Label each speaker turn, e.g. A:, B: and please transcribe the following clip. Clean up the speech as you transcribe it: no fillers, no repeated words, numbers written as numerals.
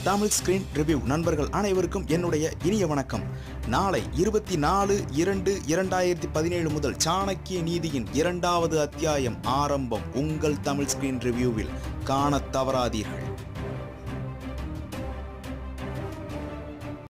A: Tamil screen review நண்பர்கள் அனைவருக்கும் என்னுடைய இனிய வணக்கம். நாளை 24/2/2017 முதல் சாணக்கிய நீதியின் 2வது அத்தியாயம் ஆரம்பம். உங்கள் தமிழ் ஸ்கிரீன் ரிவ்யூவில் காணத் தவறாதீர்கள்.